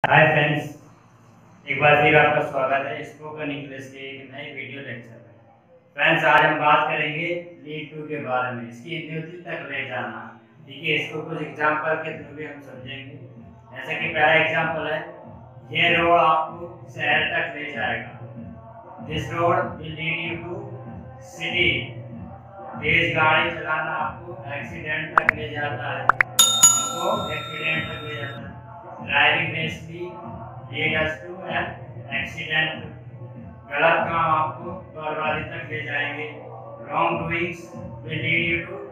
Hi friends, एक बार फिर आपका स्वागत है स्पोकन इंग्लिश के एक नए वीडियो लेक्चर में। फ्रेंड्स, आज हम बात करेंगे लीड टू के बारे में, इसकी इत्यादि तक ले जाना। ठीक है, इसको कुछ एग्जांपल के थ्रू भी हम समझेंगे। जैसे कि पहला एग्जांपल है, ये रोड आपको शहर तक ले जाएगा। This road will lead you to city. तेज गाड़ी चलाना आपको एक्सीडेंट तक ले जाता है, हमको एक्सीडेंट तक ले जाता है। Driving rashly lead us to an accident. गलत काम आपको बर्बादी तक ले जाएंगे। Wrong doings will lead you to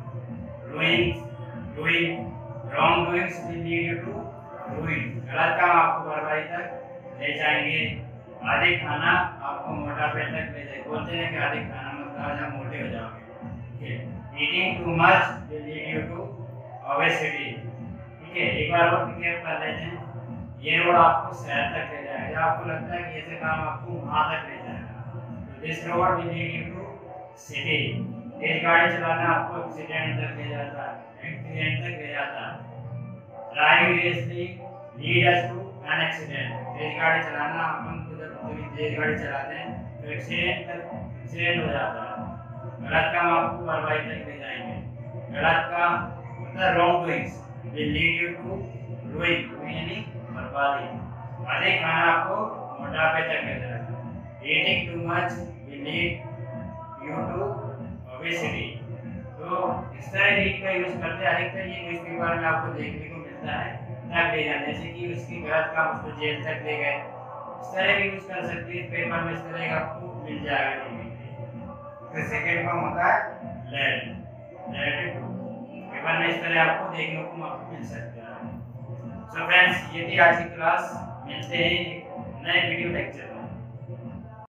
wrong doings will lead you to ruin. गलत काम आपको बर्बादी तक ले जाएंगे। अधिक खाना आपको मोटापे तक ले जाएंगे। बोलते हैं कि अधिक खाना मत खाओ, जहाँ मोटे हो जाओगे। Eating too much will lead you to obesity. ठीक है, एक बार और क्लियर कर लेते हैं। ये रोड आपको शहर तक ले जाएगा, आपको लगता है कि ऐसे काम आपको वहां तक ले जाएगा, तो this road will lead you to city. तेज गाड़ी चलाना आपको एक्सीडेंट तक ले जाता है। Driving rashly lead us to an accident. तेज गाड़ी चलाना, अपन को जब कभी तेज गाड़ी चलाते हैं तो एक्सीडेंट हो जाता है। गलत काम आपको बर्बादी तक ले जाएंगे। गलत काम मतलब wrong doings will lead you to ruin यानी बर्बादी। अधिक खाना आपको मोटापे तक ले जाएगा। Eating too much will lead you to obesity। तो इस तरह लीड का यूज करते हैं। अधिकतर ये न्यूज़पेपर में आपको देखने को मिलता है तक ले जाने, जैसे कि उसकी गलत काम उसको जेल तक ले गए। इस तरह भी यूज कर सकते हैं पेपर में, इस तरह का आपको मिल जाएगा। फिर सेकेंड फॉर्म होता है लेड टू। पेपर में इस तरह आपको देखने को मिल सकता है। सो फ्रेंड्स, ये थी आज की क्लास। मिलते हैं नए वीडियो लेक्चर में।